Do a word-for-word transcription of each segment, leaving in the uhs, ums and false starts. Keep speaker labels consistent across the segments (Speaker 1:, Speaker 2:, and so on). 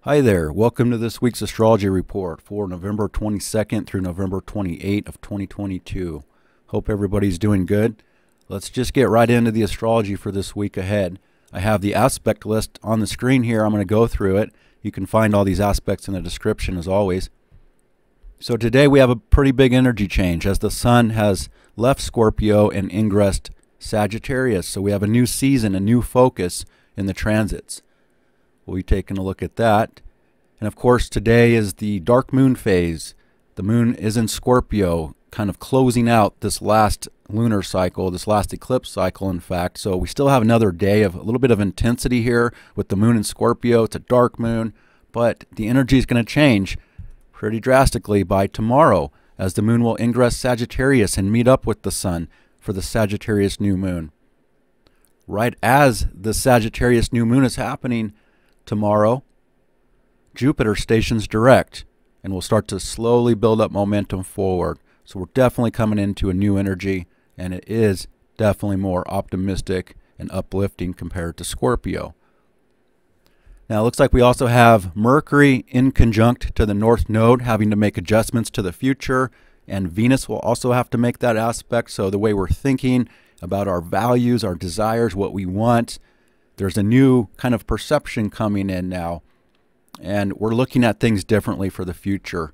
Speaker 1: Hi there, welcome to this week's astrology report for November twenty-second through November twenty-eighth of twenty twenty-two. Hope everybody's doing good. Let's just get right into the astrology for this week ahead. I have the aspect list on the screen here. I'm going to go through it. You can find all these aspects in the description as always. So today we have a pretty big energy change as the sun has left Scorpio and ingressed Sagittarius. So we have a new season, a new focus in the transits. We'll be taking a look at that. And of course, today is the dark moon phase. The moon is in Scorpio, kind of closing out this last lunar cycle, this last eclipse cycle, in fact. So we still have another day of a little bit of intensity here with the moon in Scorpio. It's a dark moon, but the energy is going to change pretty drastically by tomorrow as the moon will ingress Sagittarius and meet up with the sun for the Sagittarius new moon. Right as the Sagittarius new moon is happening, tomorrow, Jupiter stations direct and will start to slowly build up momentum forward. So we're definitely coming into a new energy, and it is definitely more optimistic and uplifting compared to Scorpio. Now it looks like we also have Mercury in conjunct to the North Node having to make adjustments to the future, and Venus will also have to make that aspect. So the way we're thinking about our values, our desires, what we want, there's a new kind of perception coming in now, and we're looking at things differently for the future.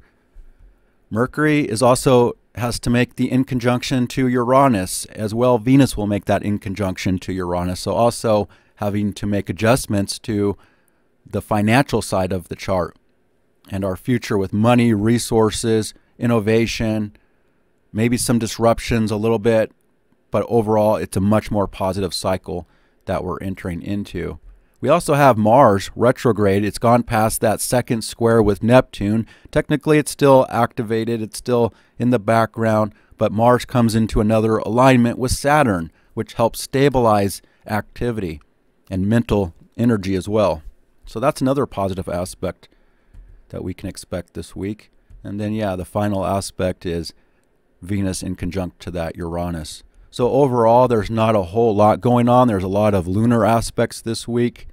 Speaker 1: Mercury is also has to make the in conjunction to Uranus as well. Venus will make that in conjunction to Uranus. So also having to make adjustments to the financial side of the chart and our future with money, resources, innovation, maybe some disruptions a little bit, but overall it's a much more positive cycle that we're entering into. We also have Mars retrograde. It's gone past that second square with Neptune. Technically it's still activated, it's still in the background, but Mars comes into another alignment with Saturn, which helps stabilize activity and mental energy as well. So that's another positive aspect that we can expect this week. And then yeah, the final aspect is Venus in conjunct to that Uranus. So overall, there's not a whole lot going on. There's a lot of lunar aspects this week.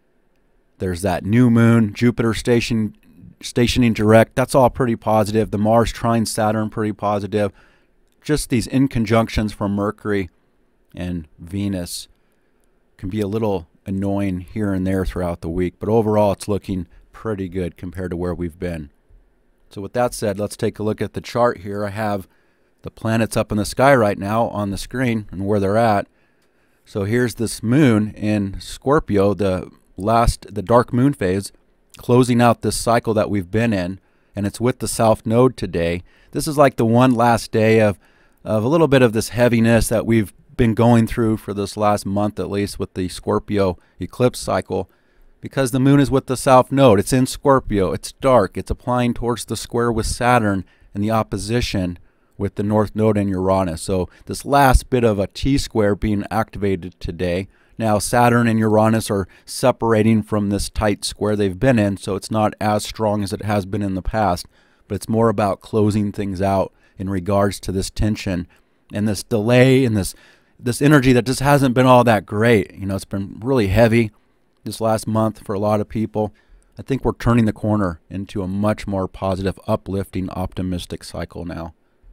Speaker 1: There's that new moon, Jupiter station, stationing direct. That's all pretty positive. The Mars trine Saturn, pretty positive. Just these inconjunctions from Mercury and Venus can be a little annoying here and there throughout the week. But overall, it's looking pretty good compared to where we've been. So with that said, let's take a look at the chart here. I have the planets up in the sky right now on the screen and where they're at. So here's this moon in Scorpio, the last, the dark moon phase, closing out this cycle that we've been in, and it's with the South Node today. This is like the one last day of, of a little bit of this heaviness that we've been going through for this last month at least with the Scorpio eclipse cycle, because the moon is with the South Node. It's in Scorpio, it's dark, it's applying towards the square with Saturn and the opposition with the North Node and Uranus. So this last bit of a T-square being activated today. Now Saturn and Uranus are separating from this tight square they've been in, so it's not as strong as it has been in the past, but it's more about closing things out in regards to this tension and this delay and this this energy that just hasn't been all that great. You know, it's been really heavy this last month for a lot of people. I think we're turning the corner into a much more positive, uplifting, optimistic cycle now.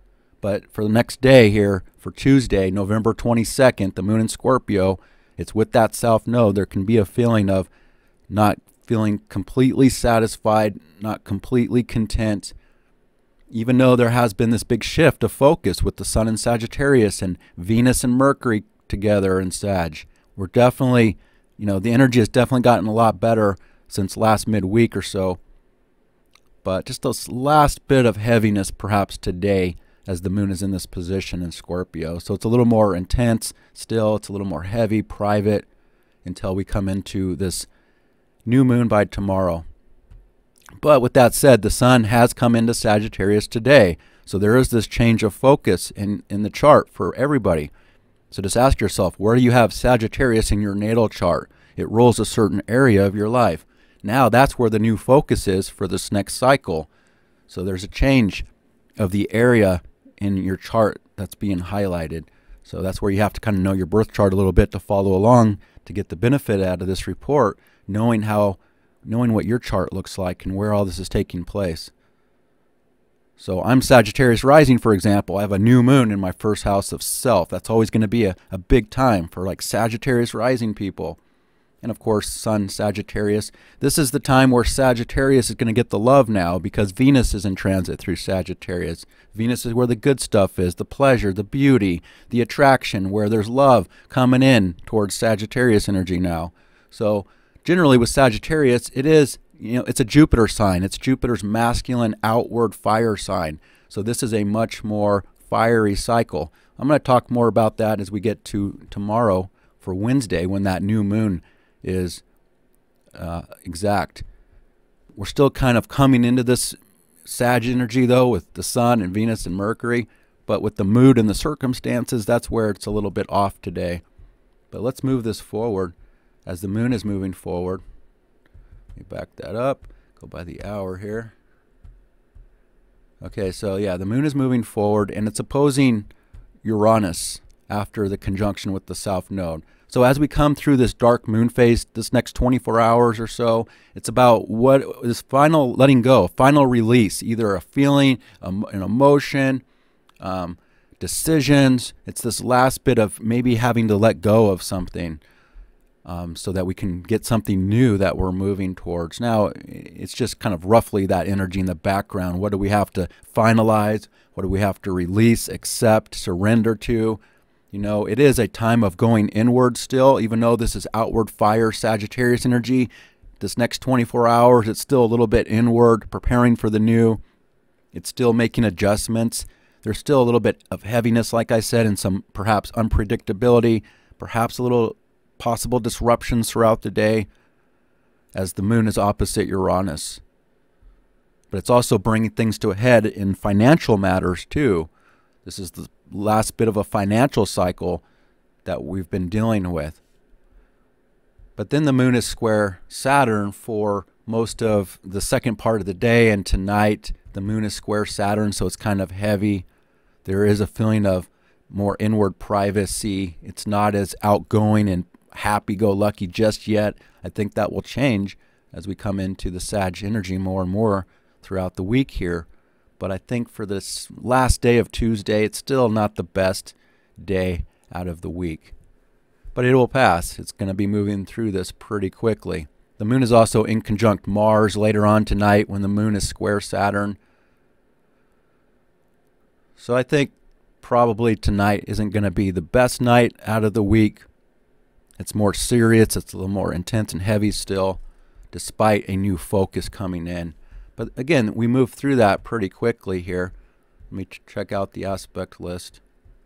Speaker 1: But for the next day here, for Tuesday, November twenty-second, the moon in Scorpio, it's with that South Node. There can be a feeling of not feeling completely satisfied, not completely content, even though there has been this big shift of focus with the sun in Sagittarius and Venus and Mercury together in Sag. We're definitely, you know, the energy has definitely gotten a lot better since last midweek or so. But just this last bit of heaviness perhaps today as the moon is in this position in Scorpio. So it's a little more intense still. It's a little more heavy, private, until we come into this new moon by tomorrow. But with that said, the sun has come into Sagittarius today. So there is this change of focus in, in the chart for everybody. So just ask yourself, where do you have Sagittarius in your natal chart? It rules a certain area of your life. Now that's where the new focus is for this next cycle. So there's a change of the area in your chart that's being highlighted. So that's where you have to kind of know your birth chart a little bit to follow along to get the benefit out of this report, knowing how knowing what your chart looks like and where all this is taking place. So I'm Sagittarius rising, for example. I have a new moon in my first house of self. That's always going to be a, a big time for like Sagittarius rising people. And of course, Sun Sagittarius. This is the time where Sagittarius is going to get the love now because Venus is in transit through Sagittarius. Venus is where the good stuff is, the pleasure, the beauty, the attraction, where there's love coming in towards Sagittarius energy now. So generally with Sagittarius, it is, you know, it's a Jupiter sign. It's Jupiter's masculine outward fire sign. So this is a much more fiery cycle. I'm going to talk more about that as we get to tomorrow for Wednesday when that new moon is uh, exact. We're still kind of coming into this Sag energy though with the Sun and Venus and Mercury, but with the mood and the circumstances, that's where it's a little bit off today. But let's move this forward as the moon is moving forward. Let me back that up, go by the hour here. Okay, so yeah, the moon is moving forward and it's opposing Uranus after the conjunction with the South Node. So as we come through this dark moon phase, this next twenty-four hours or so, it's about what this final letting go, final release, either a feeling, um, an emotion, um, decisions. It's this last bit of maybe having to let go of something um, so that we can get something new that we're moving towards. Now, it's just kind of roughly that energy in the background. What do we have to finalize? What do we have to release, accept, surrender to? You know, it is a time of going inward still, even though this is outward fire Sagittarius energy. This next twenty-four hours, it's still a little bit inward, preparing for the new. It's still making adjustments. There's still a little bit of heaviness, like I said, and some perhaps unpredictability, perhaps a little possible disruptions throughout the day as the moon is opposite Uranus. But it's also bringing things to a head in financial matters too. This is the last bit of a financial cycle that we've been dealing with. But then the moon is square Saturn for most of the second part of the day, and tonight the moon is square Saturn, so it's kind of heavy. There is a feeling of more inward privacy. It's not as outgoing and happy-go-lucky just yet. I think that will change as we come into the Sag energy more and more throughout the week here. But I think for this last day of Tuesday, it's still not the best day out of the week. But it will pass. It's going to be moving through this pretty quickly. The moon is also in conjunct Mars later on tonight when the moon is square Saturn. So I think probably tonight isn't going to be the best night out of the week. It's more serious. It's a little more intense and heavy still, despite a new focus coming in. But again, we move through that pretty quickly here. Let me ch check out the aspect list.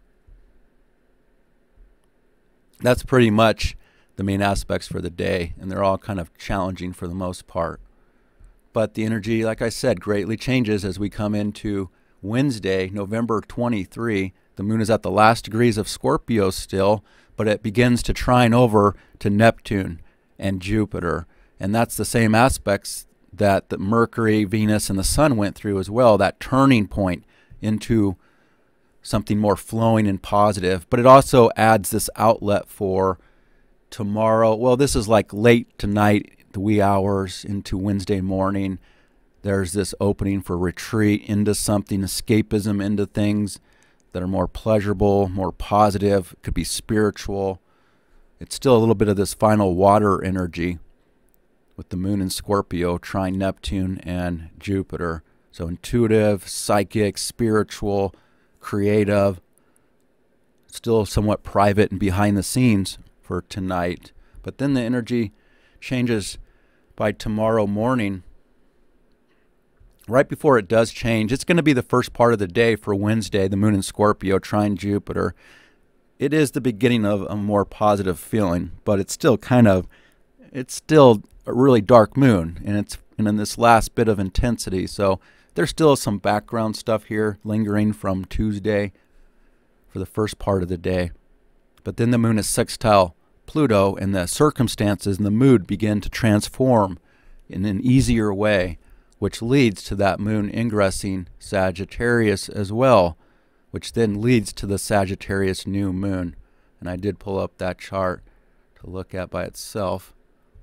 Speaker 1: That's pretty much the main aspects for the day, and they're all kind of challenging for the most part. But the energy, like I said, greatly changes as we come into Wednesday, November twenty-third. The moon is at the last degrees of Scorpio still, but it begins to trine over to Neptune and Jupiter. And that's the same aspects that the Mercury, Venus, and the Sun went through as well, that turning point into something more flowing and positive. But it also adds this outlet for tomorrow. Well, this is like late tonight, the wee hours into Wednesday morning. There's this opening for retreat into something, escapism into things that are more pleasurable, more positive. It could be spiritual. It's still a little bit of this final water energy with the moon in Scorpio, trine Neptune and Jupiter. So intuitive, psychic, spiritual, creative, still somewhat private and behind the scenes for tonight. But then the energy changes by tomorrow morning. Right before it does change, it's going to be the first part of the day for Wednesday, the moon in Scorpio, trine Jupiter. It is the beginning of a more positive feeling, but it's still kind of, it's still a really dark moon, and it's and in this last bit of intensity. So there's still some background stuff here lingering from Tuesday for the first part of the day. But then the moon is sextile Pluto, and the circumstances and the mood begin to transform in an easier way, which leads to that moon ingressing Sagittarius as well, which then leads to the Sagittarius new moon. And I did pull up that chart to look at by itself.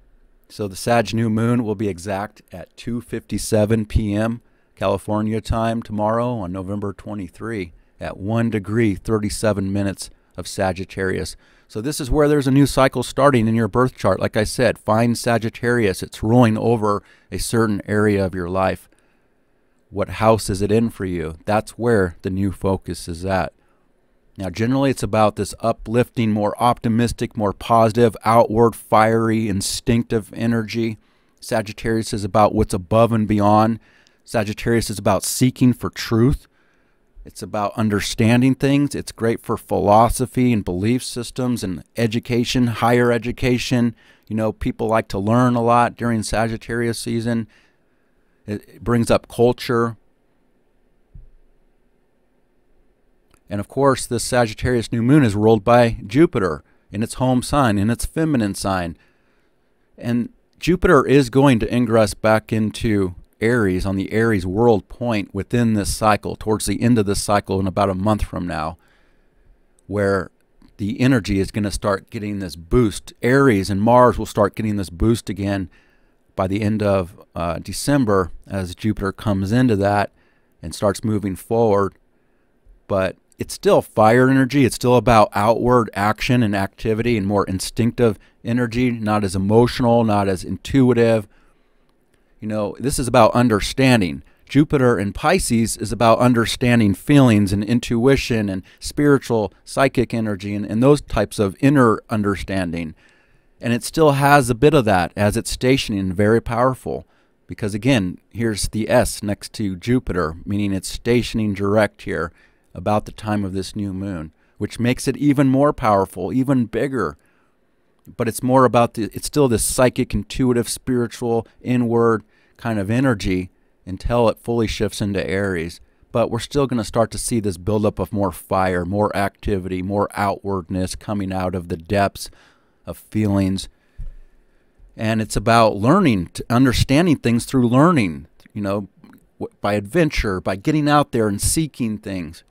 Speaker 1: So the Sag new moon will be exact at two fifty-seven p m California time tomorrow on November twenty-third at one degree thirty-seven minutes of Sagittarius. So this is where there's a new cycle starting in your birth chart. Like I said, find Sagittarius. It's ruling over a certain area of your life. What house is it in for you? That's where the new focus is at. Now, generally, it's about this uplifting, more optimistic, more positive, outward, fiery, instinctive energy. Sagittarius is about what's above and beyond. Sagittarius is about seeking for truth. It's about understanding things. It's great for philosophy and belief systems and education, higher education. You know, people like to learn a lot during Sagittarius season. It brings up culture. And of course, this Sagittarius new moon is ruled by Jupiter in its home sign, in its feminine sign. And Jupiter is going to ingress back into Aries on the Aries world point within this cycle, towards the end of this cycle in about a month from now, where the energy is going to start getting this boost. Aries and Mars will start getting this boost again by the end of uh, December as Jupiter comes into that and starts moving forward. But it's still fire energy. It's still about outward action and activity and more instinctive energy, not as emotional, not as intuitive. You know, this is about understanding. Jupiter in Pisces is about understanding feelings and intuition and spiritual, psychic energy and, and those types of inner understanding. And it still has a bit of that as it's stationing, very powerful. Because again, here's the S next to Jupiter, meaning it's stationing direct here about the time of this new moon, which makes it even more powerful, even bigger. But it's more about the, it's still this psychic, intuitive, spiritual, inward kind of energy until it fully shifts into Aries. But we're still going to start to see this buildup of more fire, more activity, more outwardness coming out of the depths of feelings. And it's about learning, to understanding things through learning, you know, by adventure, by getting out there and seeking things.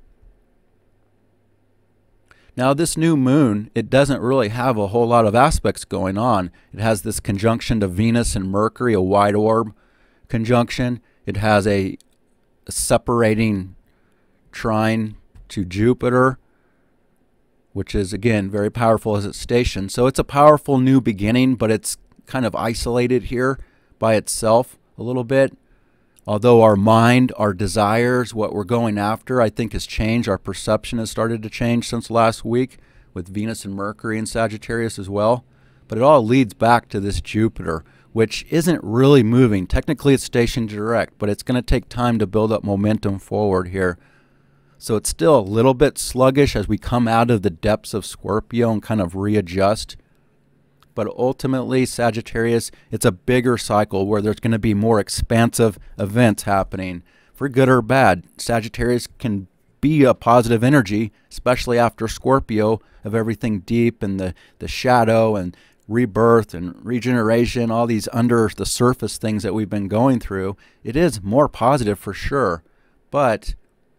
Speaker 1: Now, this new moon, it doesn't really have a whole lot of aspects going on. It has this conjunction to Venus and Mercury, a wide orb conjunction. It has a, a separating trine to Jupiter, which is, again, very powerful as it's stationed. So it's a powerful new beginning, but it's kind of isolated here by itself a little bit. Although our mind, our desires, what we're going after, I think has changed. Our perception has started to change since last week with Venus and Mercury and Sagittarius as well. But it all leads back to this Jupiter, which isn't really moving. Technically, it's stationed direct, but it's going to take time to build up momentum forward here. So it's still a little bit sluggish as we come out of the depths of Scorpio and kind of readjust. But ultimately, Sagittarius, it's a bigger cycle where there's going to be more expansive events happening. For good or bad, Sagittarius can be a positive energy, especially after Scorpio, of everything deep and the, the shadow and rebirth and regeneration, all these under the surface things that we've been going through. It is more positive for sure. But,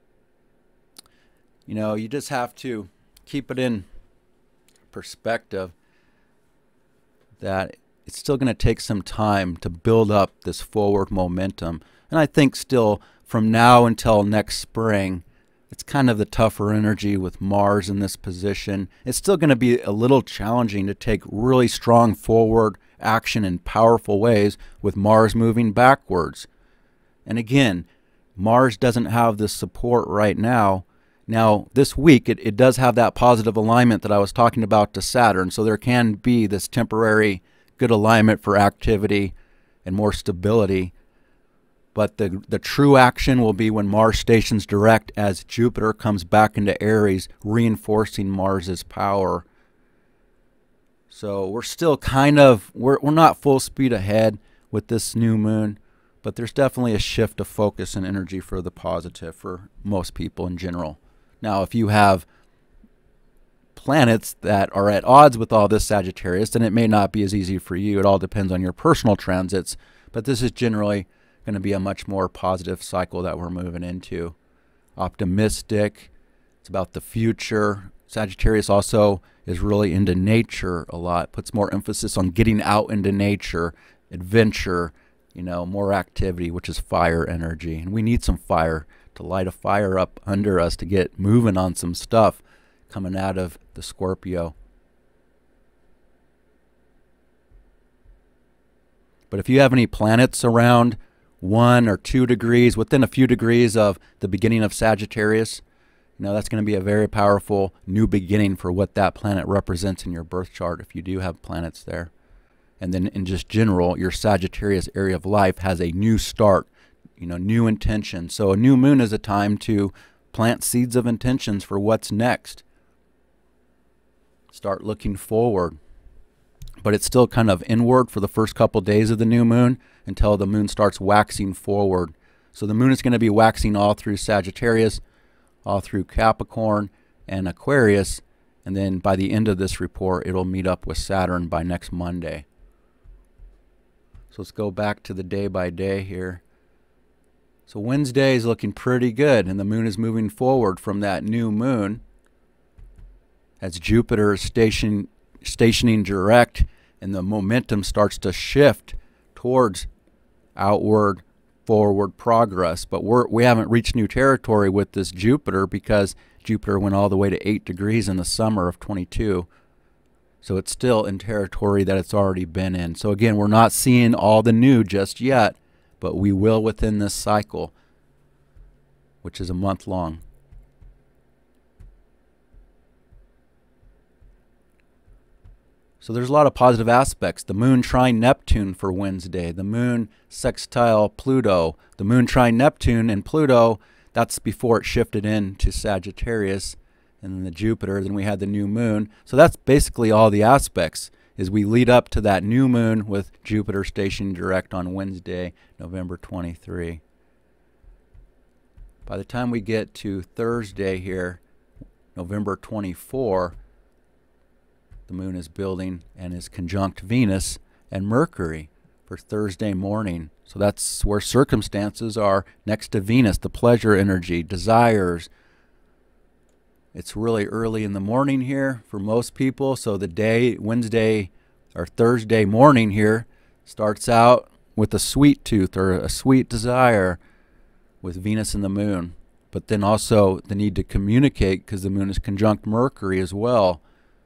Speaker 1: you know, you just have to keep it in perspective that it's still going to take some time to build up this forward momentum. And I think still from now until next spring, it's kind of the tougher energy with Mars in this position. It's still going to be a little challenging to take really strong forward action in powerful ways with Mars moving backwards. And again, Mars doesn't have this support right now. Now, this week, it, it does have that positive alignment that I was talking about to Saturn, so there can be this temporary good alignment for activity and more stability. But the, the true action will be when Mars stations direct as Jupiter comes back into Aries, reinforcing Mars's power. So we're still kind of, we're, we're not full speed ahead with this new moon, but there's definitely a shift of focus and energy for the positive for most people in general. Now, if you have planets that are at odds with all this Sagittarius, then it may not be as easy for you. It all depends on your personal transits. But this is generally going to be a much more positive cycle that we're moving into. Optimistic. It's about the future. Sagittarius also is really into nature a lot, puts more emphasis on getting out into nature, adventure, you know, more activity, which is fire energy. And we need some fire to light a fire up under us to get moving on some stuff coming out of the Scorpio. But if you have any planets around one or two degrees, within a few degrees of the beginning of Sagittarius, you know, that's going to be a very powerful new beginning for what that planet represents in your birth chart if you do have planets there. And then in just general, your Sagittarius area of life has a new start, you know, new intention. So a new moon is a time to plant seeds of intentions for what's next. Start looking forward. But it's still kind of inward for the first couple days of the new moon until the moon starts waxing forward. So the moon is going to be waxing all through Sagittarius, all through Capricorn and Aquarius, and then by the end of this report, it'll meet up with Saturn by next Monday. So let's go back to the day by day here. So Wednesday is looking pretty good, and the moon is moving forward from that new moon as Jupiter is station, stationing direct, and the momentum starts to shift towards outward, forward progress. But we're, we haven't reached new territory with this Jupiter because Jupiter went all the way to eight degrees in the summer of twenty-two. So it's still in territory that it's already been in. So again, we're not seeing all the new just yet, but we will within this cycle, which is a month long. So there's a lot of positive aspects. The moon trine Neptune for Wednesday, the moon sextile Pluto, the moon trine Neptune and Pluto, that's before it shifted into Sagittarius, and then the Jupiter, then we had the new moon. So that's basically all the aspects, is we lead up to that new moon with Jupiter stationed direct on Wednesday, November twenty-third. By the time we get to Thursday here, November twenty-fourth, the moon is building and is conjunct Venus and Mercury for Thursday morning. So that's where circumstances are next to Venus, the pleasure energy, desires. It's really early in the morning here for most people. So the day, Wednesday or Thursday morning here, starts out with a sweet tooth or a sweet desire with Venus and the moon. But then also the need to communicate because the moon is conjunct Mercury as well.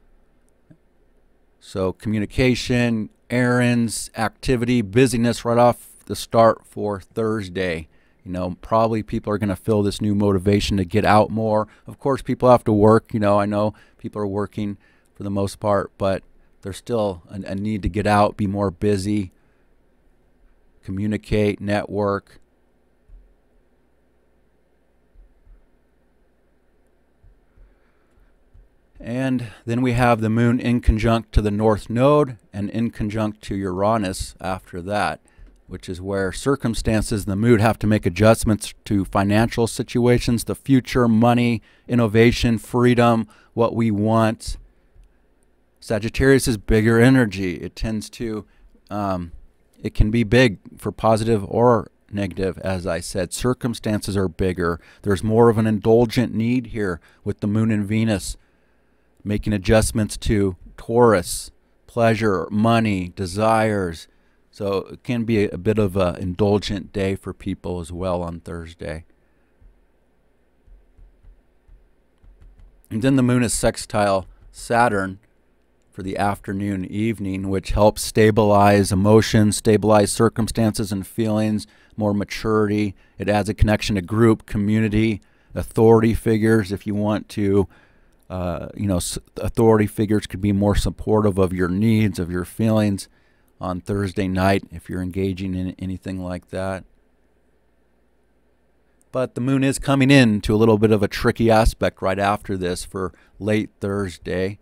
Speaker 1: So communication, errands, activity, busyness right off the start for Thursday. You know, probably people are going to feel this new motivation to get out more. Of course, people have to work. You know, I know people are working for the most part, but there's still a, a need to get out, be more busy, communicate, network. And then we have the moon in conjunct to the North Node and in conjunct to Uranus after that, which is where circumstances in the mood have to make adjustments to financial situations, the future, money, innovation, freedom, what we want. Sagittarius is bigger energy. It tends to, um, it can be big for positive or negative, as I said. Circumstances are bigger. There's more of an indulgent need here with the moon and Venus, making adjustments to Taurus, pleasure, money, desires. So it can be a, a bit of an indulgent day for people as well on Thursday. And then the moon is sextile Saturn for the afternoon, evening, which helps stabilize emotions, stabilize circumstances and feelings, more maturity. It adds a connection to group, community, authority figures if you want to. Uh, you know, authority figures could be more supportive of your needs, of your feelings on Thursday night if you're engaging in anything like that. But the moon is coming in to a little bit of a tricky aspect right after this for late Thursday,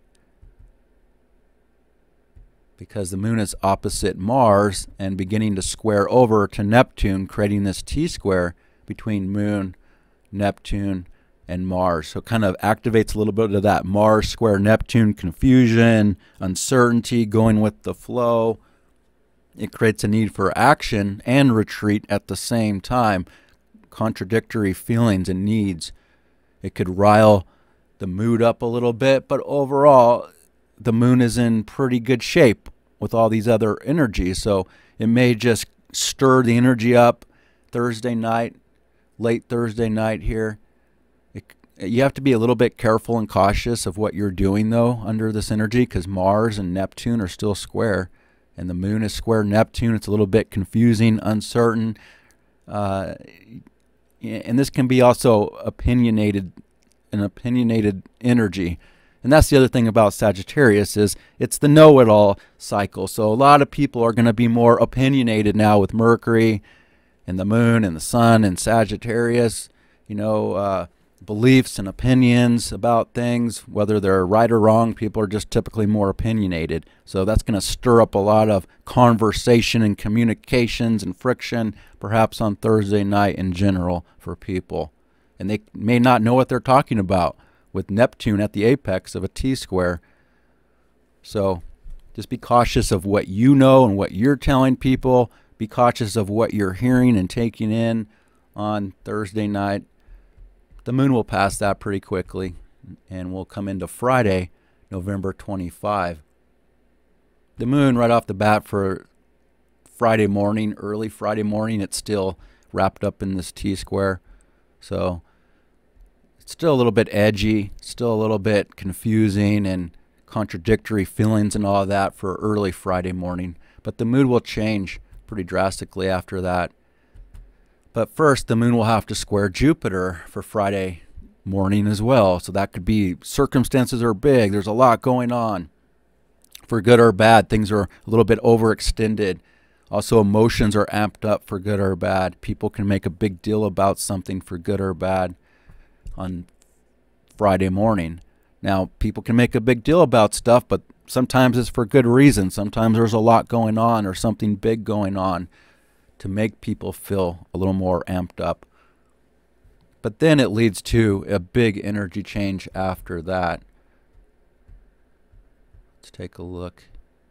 Speaker 1: because the moon is opposite Mars and beginning to square over to Neptune, creating this T-square between moon, Neptune, and Mars. So it kind of activates a little bit of that Mars square Neptune confusion, uncertainty, going with the flow. It creates a need for action and retreat at the same time, contradictory feelings and needs. It could rile the mood up a little bit, but overall the moon is in pretty good shape with all these other energies, so it may just stir the energy up Thursday night, late Thursday night here. It, you have to be a little bit careful and cautious of what you're doing though under this energy, because Mars and Neptune are still square, and the moon is square Neptune. It's a little bit confusing, uncertain, uh, and this can be also opinionated, an opinionated energy. And that's the other thing about Sagittarius, is it's the know-it-all cycle. So a lot of people are going to be more opinionated now with Mercury and the moon and the sun and Sagittarius, you know, uh, beliefs and opinions about things, whether they're right or wrong. People are just typically more opinionated. So that's going to stir up a lot of conversation and communications and friction, perhaps on Thursday night in general for people. And they may not know what they're talking about with Neptune at the apex of a T-square. So just be cautious of what you know and what you're telling people. Be cautious of what you're hearing and taking in on Thursday night. The moon will pass that pretty quickly, and we'll come into Friday, November twenty-fifth. The moon right off the bat for Friday morning, early Friday morning, it's still wrapped up in this T-square. So it's still a little bit edgy, still a little bit confusing and contradictory feelings and all of that for early Friday morning. But the mood will change pretty drastically after that. But first, the moon will have to square Jupiter for Friday morning as well. So that could be, circumstances are big. There's a lot going on. For good or bad, things are a little bit overextended. Also, emotions are amped up for good or bad. People can make a big deal about something for good or bad on Friday morning. Now, people can make a big deal about stuff, but sometimes it's for good reason. Sometimes there's a lot going on or something big going on to make people feel a little more amped up. But then it leads to a big energy change after that. Let's take a look.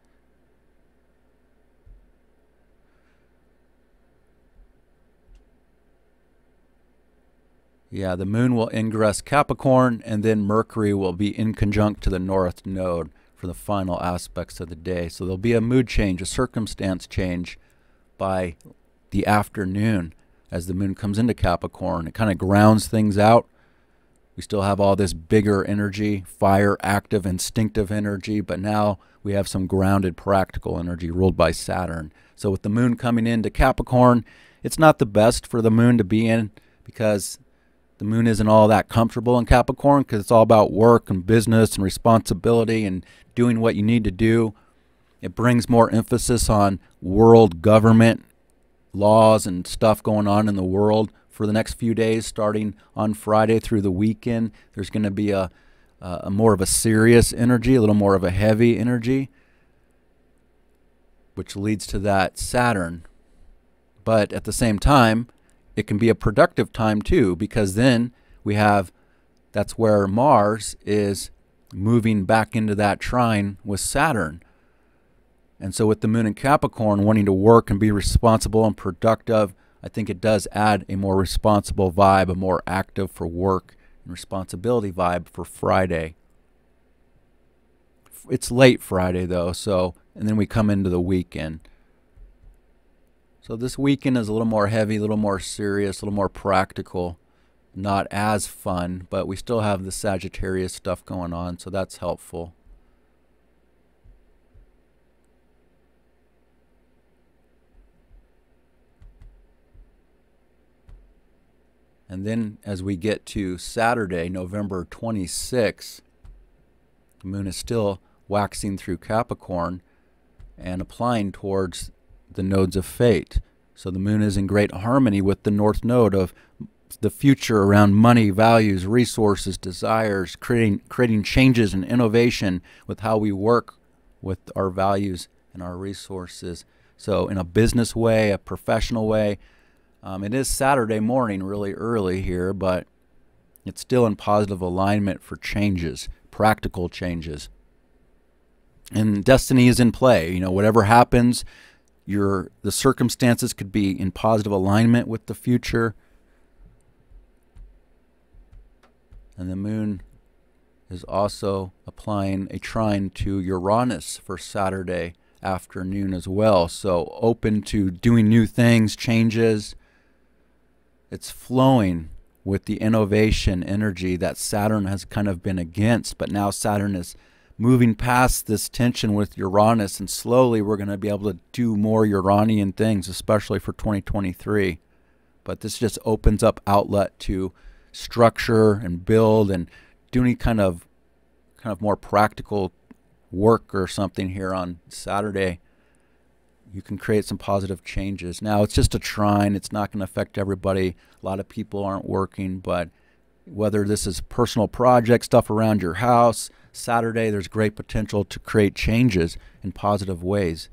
Speaker 1: Yeah, the moon will ingress Capricorn, and then Mercury will be in conjunct to the North Node for the final aspects of the day. So there'll be a mood change, a circumstance change by the afternoon as the moon comes into Capricorn. It kind of grounds things out. We still have all this bigger energy, fire, active, instinctive energy, but now we have some grounded, practical energy ruled by Saturn. So with the moon coming into Capricorn, it's not the best for the moon to be in, because the moon isn't all that comfortable in Capricorn, because it's all about work and business and responsibility and doing what you need to do. It brings more emphasis on world government, laws and stuff going on in the world for the next few days, starting on Friday through the weekend. There's going to be a, a more of a serious energy, a little more of a heavy energy, which leads to that Saturn. But at the same time, it can be a productive time too, because then we have, that's where Mars is moving back into that trine with Saturn. And so with the moon in Capricorn wanting to work and be responsible and productive, I think it does add a more responsible vibe, a more active for work and responsibility vibe for Friday. It's late Friday though, so, and then we come into the weekend. So this weekend is a little more heavy, a little more serious, a little more practical, not as fun, but we still have the Sagittarius stuff going on, so that's helpful. And then as we get to Saturday, November twenty-sixth, the moon is still waxing through Capricorn and applying towards the nodes of fate. So the moon is in great harmony with the North Node of the future around money, values, resources, desires, creating, creating changes and innovation with how we work with our values and our resources. So in a business way, a professional way. Um, it is Saturday morning, really early here, but it's still in positive alignment for changes, practical changes. And destiny is in play. You know, whatever happens, your the circumstances could be in positive alignment with the future. And the moon is also applying a trine to Uranus for Saturday afternoon as well. So open to doing new things, changes. It's flowing with the innovation energy that Saturn has kind of been against, but now Saturn is moving past this tension with Uranus, and slowly we're going to be able to do more Uranian things, especially for twenty twenty-three. But this just opens up outlet to structure and build and do any kind of kind of more practical work or something here on Saturday. You can create some positive changes. Now, it's just a trine. It's not going to affect everybody. A lot of people aren't working, but whether this is personal project stuff around your house, Saturday, there's great potential to create changes in positive ways.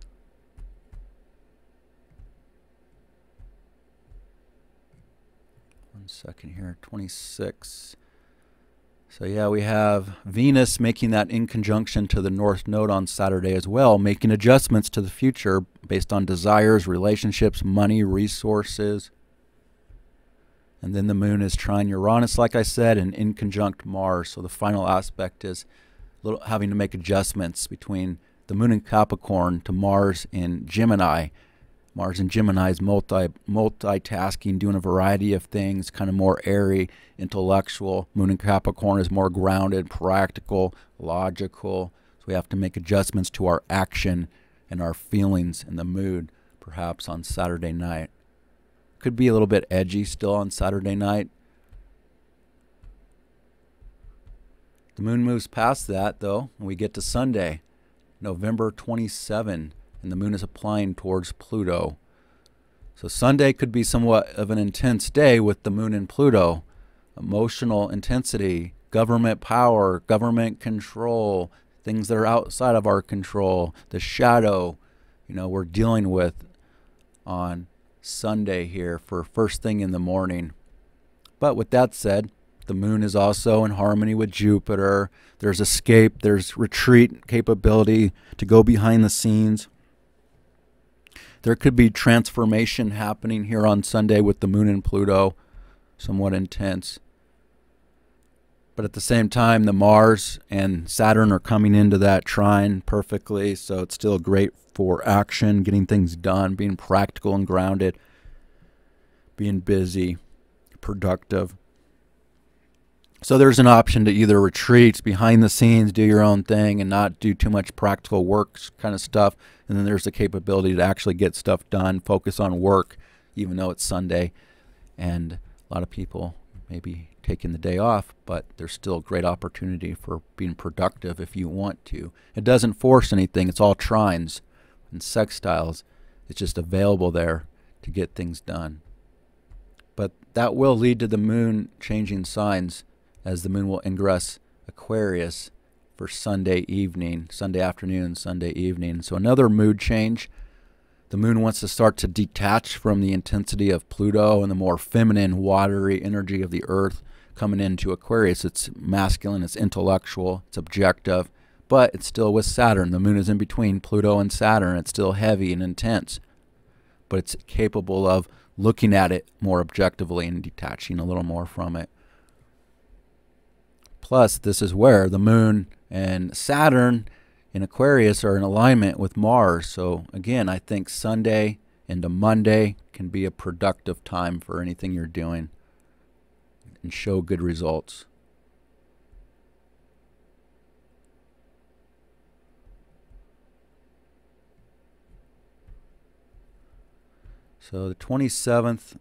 Speaker 1: One second here, twenty-six. So yeah, we have Venus making that in conjunction to the North Node on Saturday as well, making adjustments to the future based on desires, relationships, money, resources. And then the moon is trine Uranus, like I said, and in conjunct Mars. So the final aspect is little, having to make adjustments between the moon in Capricorn to Mars in Gemini. Mars in Gemini is multi, multitasking, doing a variety of things, kind of more airy, intellectual. Moon in Capricorn is more grounded, practical, logical. So we have to make adjustments to our action and our feelings and the mood, perhaps on Saturday night. Could be a little bit edgy still on Saturday night. The moon moves past that, though, and we get to Sunday, November twenty-seventh. And the moon is applying towards Pluto. So Sunday could be somewhat of an intense day with the moon and Pluto. Emotional intensity, government power, government control, things that are outside of our control, the shadow, you know, we're dealing with on Sunday here for first thing in the morning. But with that said, the moon is also in harmony with Jupiter. There's escape, there's retreat capability to go behind the scenes. There could be transformation happening here on Sunday with the moon and Pluto, somewhat intense. But at the same time, the Mars and Saturn are coming into that trine perfectly, so it's still great for action, getting things done, being practical and grounded, being busy, productive. So there's an option to either retreat behind the scenes, do your own thing, and not do too much practical work kind of stuff. And then there's the capability to actually get stuff done, focus on work, even though it's Sunday. And a lot of people may be taking the day off, but there's still a great opportunity for being productive if you want to. It doesn't force anything. It's all trines and sextiles. It's just available there to get things done. But that will lead to the moon changing signs, as the moon will ingress Aquarius for Sunday evening, Sunday afternoon, Sunday evening. So another mood change. The moon wants to start to detach from the intensity of Pluto and the more feminine, watery energy of the earth coming into Aquarius. It's masculine, it's intellectual, it's objective, but it's still with Saturn. The moon is in between Pluto and Saturn. It's still heavy and intense, but it's capable of looking at it more objectively and detaching a little more from it. Plus, this is where the moon and Saturn in Aquarius are in alignment with Mars. So again, I think Sunday into Monday can be a productive time for anything you're doing and show good results. So the twenty-seventh,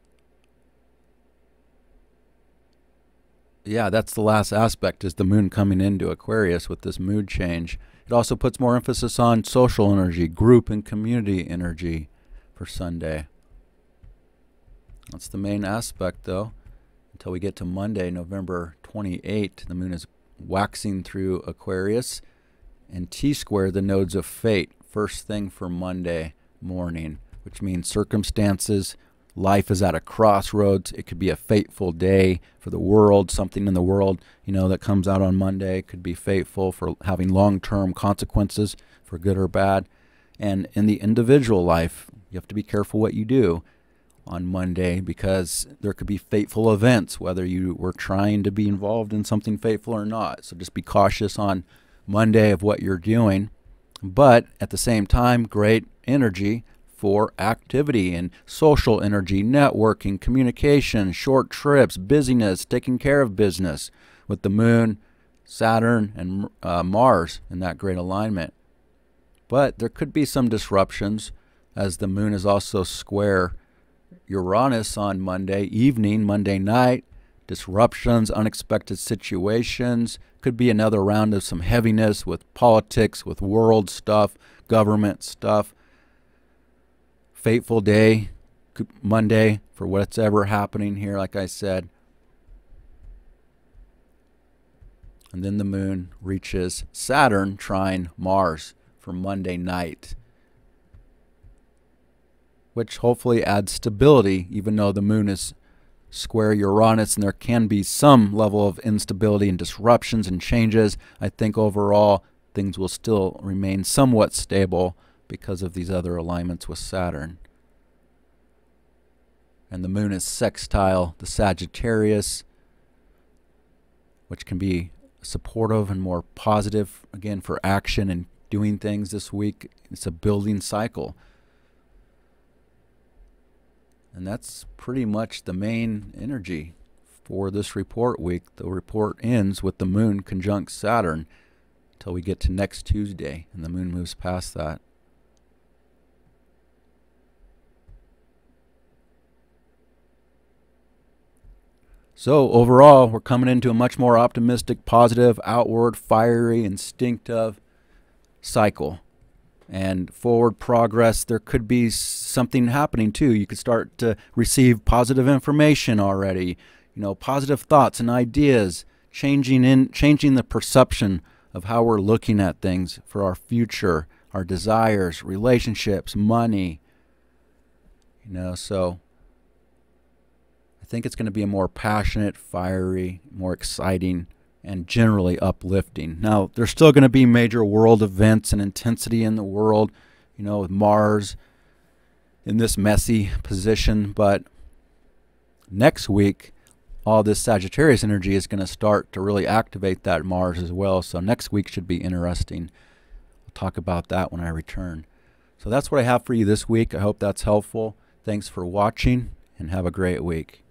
Speaker 1: yeah, that's the last aspect, is the moon coming into Aquarius with this mood change. It also puts more emphasis on social energy, group and community energy for Sunday. That's the main aspect, though. Until we get to Monday, November twenty-eighth, the moon is waxing through Aquarius and T-square the nodes of fate, first thing for Monday morning, which means circumstances, life is at a crossroads. It could be a fateful day for the world, something in the world, you know, that comes out on Monday. It could be fateful for having long-term consequences for good or bad. And in the individual life, you have to be careful what you do. on Monday, because there could be fateful events, whether you were trying to be involved in something fateful or not. So just be cautious on Monday of what you're doing. But at the same time, great energy for activity and social energy, networking, communication, short trips, busyness, taking care of business with the moon, Saturn, and uh, Mars in that great alignment. But there could be some disruptions, as the moon is also square Uranus on Monday evening, Monday night. Disruptions, unexpected situations. Could be another round of some heaviness with politics, with world stuff, government stuff. Fateful day, Monday, for what's ever happening here, like I said. And then the moon reaches Saturn trine Mars for Monday night, which hopefully adds stability, even though the moon is square Uranus and there can be some level of instability and disruptions and changes. I think overall things will still remain somewhat stable because of these other alignments with Saturn. And the moon is sextile the Sagittarius, which can be supportive and more positive, again, for action and doing things this week. It's a building cycle. And that's pretty much the main energy for this report week. The report ends with the moon conjunct Saturn until we get to next Tuesday, and the moon moves past that. So overall, we're coming into a much more optimistic, positive, outward, fiery, instinctive cycle. And forward progress, there could be something happening too. You could start to receive positive information already, you know, positive thoughts and ideas, changing in changing the perception of how we're looking at things for our future, our desires, relationships, money. You know, so I think it's going to be a more passionate, fiery, more exciting, and generally uplifting. Now, there's still going to be major world events and intensity in the world, you know, with Mars in this messy position. But next week, all this Sagittarius energy is going to start to really activate that Mars as well. So next week should be interesting. I'll talk about that when I return. So that's what I have for you this week. I hope that's helpful. Thanks for watching, and have a great week.